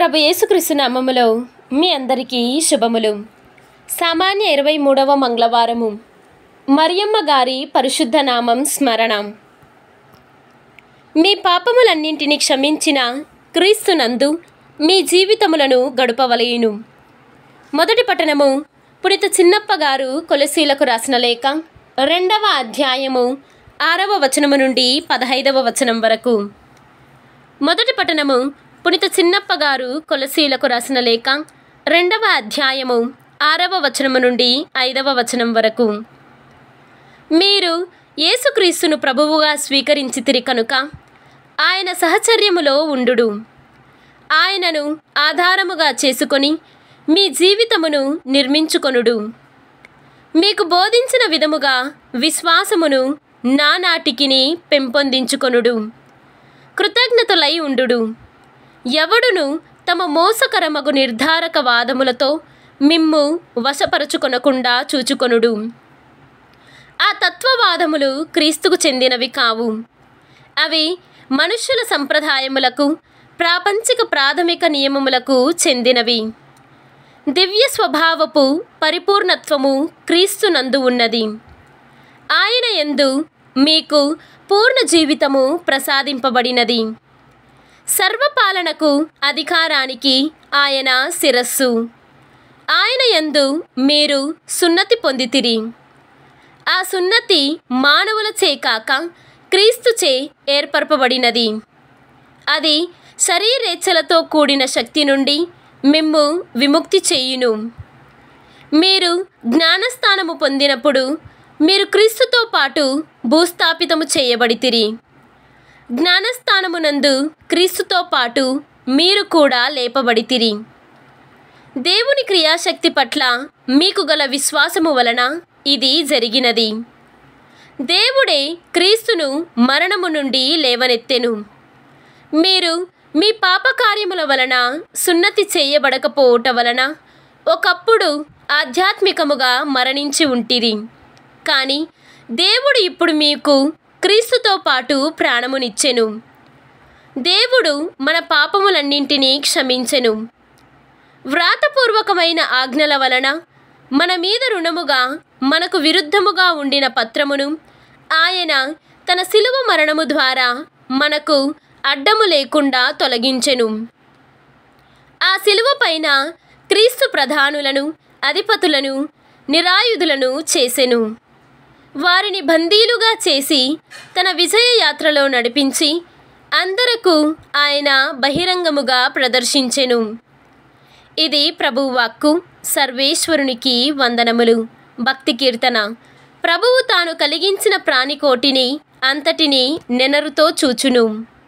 ప్రభు యేసుక్రీస్తు నామములో మీ అందరికీ శుభములు. సామాన్య 23వ మంగళవారము. మరియమ్మ గారి పరిశుద్ధ నామం స్మరణ. మీ పాపములన్నింటినీ క్షమించిన క్రీస్తునందు మీ జీవితములను గడుపవలయును. మొదటి పట్టణము పునీత చిన్నప్ప గారు కొలసీలకు రాసిన లేఖ 2వ అధ్యాయము 6వ వచనము నుండి 15వ వచనం వరకు. మొదటి పట్టణము పునీత చిన్నప్ప గారు కొలసీలకు రాసిన లేఖ 2వ అధ్యాయము 6వ వచనము నుండి 5వ వచనం వరకు. మీరు యేసుక్రీస్తును ప్రభువుగా స్వీకరించితిరి కనుక ఆయన సహచర్యములో ఉండుడు. ఆయనను ఆధారముగా చేసుకొని మీ జీవితమును నిర్మించుకొనుడు. మీకు బోధించిన విధముగా విశ్వాసమును నానాటికిని పెంపొందించుకొనుడు. కృతజ్ఞతలై ఉండుడు. ఎవడును తమ మోసకరమగు నిర్ధారక వాదములతో మిమ్ము వశపరచుకొనకుండా చూచుకొనుడు. ఆ తత్వవాదములు క్రీస్తుకు చెందినవి కావు. అవి మనుష్యుల సంప్రదాయములకు, ప్రాపంచిక ప్రాథమిక నియమములకు చెందినవి. దివ్య స్వభావపు పరిపూర్ణత్వము క్రీస్తునందు ఉన్నది. ఆయన యందు మీకు పూర్ణ జీవితము ప్రసాదింపబడినది. సర్వపాలనకు అధికారానికి ఆయన శిరస్సు. ఆయన యందు మీరు సున్నతి పొందితిరి. ఆ సున్నతి మానవులచే కాక క్రీస్తుచే ఏర్పరపబడినది. అది శరీరేచ్ఛలతో కూడిన శక్తి నుండి మిమ్ము విముక్తి చేయును. మీరు జ్ఞానస్థానము పొందినప్పుడు మీరు క్రీస్తుతో పాటు భూస్థాపితము చేయబడితిరి. జ్ఞానస్థానమునందు క్రీస్తుతో పాటు మీరు కూడా లేపబడితిరి. దేవుని క్రియాశక్తి పట్ల మీకు గల విశ్వాసము వలన ఇది జరిగినది. దేవుడే క్రీస్తును మరణము నుండి లేవనెత్తెను. మీరు మీ పాపకార్యముల వలన సున్నతి చేయబడకపోవట వలన ఒకప్పుడు ఆధ్యాత్మికముగా మరణించి ఉంటిరి. కానీ దేవుడు ఇప్పుడు మీకు క్రీస్తుతో పాటు ప్రాణమునిచ్చెను. దేవుడు మన పాపములన్నింటినీ క్షమించెను. వ్రాతపూర్వకమైన ఆజ్ఞల వలన మన మీద రుణముగా మనకు విరుద్ధముగా ఉండిన పత్రమును ఆయన తన శిలువ మరణము ద్వారా మనకు అడ్డము లేకుండా తొలగించెను. ఆ శిలువ పైన క్రీస్తు ప్రధానులను, అధిపతులను, నిరాయుధులను చేసెను. వారిని బందీలుగా చేసి తన విజయ యాత్రలో నడిపించి అందరకు ఆయన బహిరంగముగా ప్రదర్శించెను. ఇది ప్రభువాక్కు. సర్వేశ్వరునికి వందనములు. భక్తి కీర్తన. ప్రభువు తాను కలిగించిన ప్రాణికోటిని అంతటిని నెనరుతో చూచును.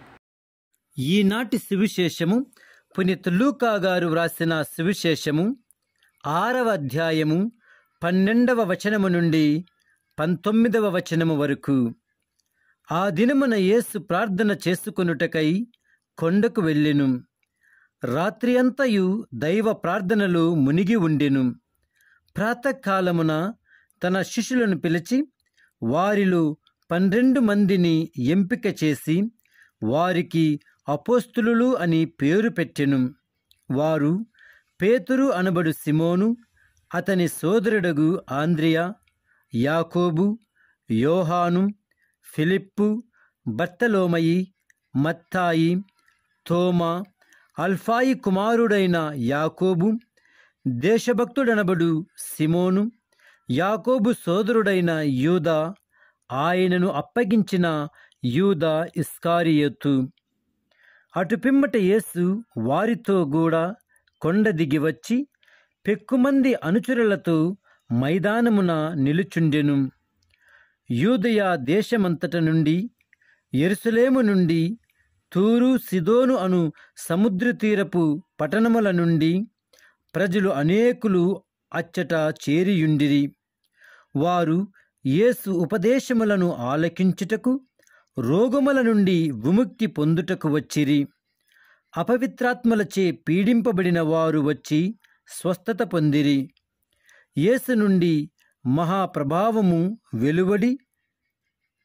ఈనాటి సువిశేషము పునీత లూకా గారు వ్రాసిన సువిశేషము 6వ అధ్యాయము 12వ వచనము నుండి 19వ వచనము వరకు. ఆ దినమున యేసు ప్రార్థన చేసుకొనుటకై కొండకు వెళ్ళెను. రాత్రి అంతయు దైవ ప్రార్థనలు మునిగి ఉండెను. ప్రాతకాలమున తన శిష్యులను పిలిచి వారిలో 12 మందిని ఎంపిక చేసి వారికి అపోస్తులులు అని పేరు పెట్టెను. వారు పేతురు అనబడు సిమోను, అతని సోదరుడగు ఆంద్రియా, యాకోబు, యోహాను, ఫిలిప్పు, బర్తలోమయి, మత్తాయి, తోమా, అల్ఫాయి కుమారుడైన యాకోబు, దేశభక్తుడనబడు సిమోను, యాకోబు సోదరుడైన యూదా, ఆయనను అప్పగించిన యూదా ఇస్కారియోతు. అటు పిమ్మట యేసు వారితో కూడా కొండ దిగి వచ్చి పెక్కుమంది అనుచరులతో మైదానమున నిలుచుండెను. యూదయ దేశమంతట నుండి, యెరూషలేము నుండి, తూరు, సిదోను అను సముద్ర తీరపు పట్టణముల నుండి ప్రజలు అనేకులు అచ్చట చేరియుండిరి. వారు యేసు ఉపదేశములను ఆలకించుటకు, రోగముల నుండి విముక్తి పొందుటకు వచ్చిరి. అపవిత్రాత్మలచే పీడింపబడిన వారు వచ్చి స్వస్థత పొందిరి. యేసు నుండి మహాప్రభావము వెలువడి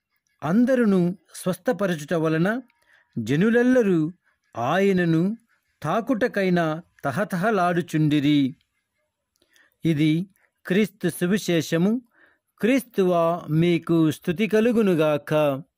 అందరును స్వస్థపరచుట వలన జనులెల్లరూ ఆయనను తాకుటకైనా తహతహలాడుచుండిరి. ఇది క్రీస్తు సువిశేషము. క్రీస్తువా మీకు స్తుతి కలుగునుగాక.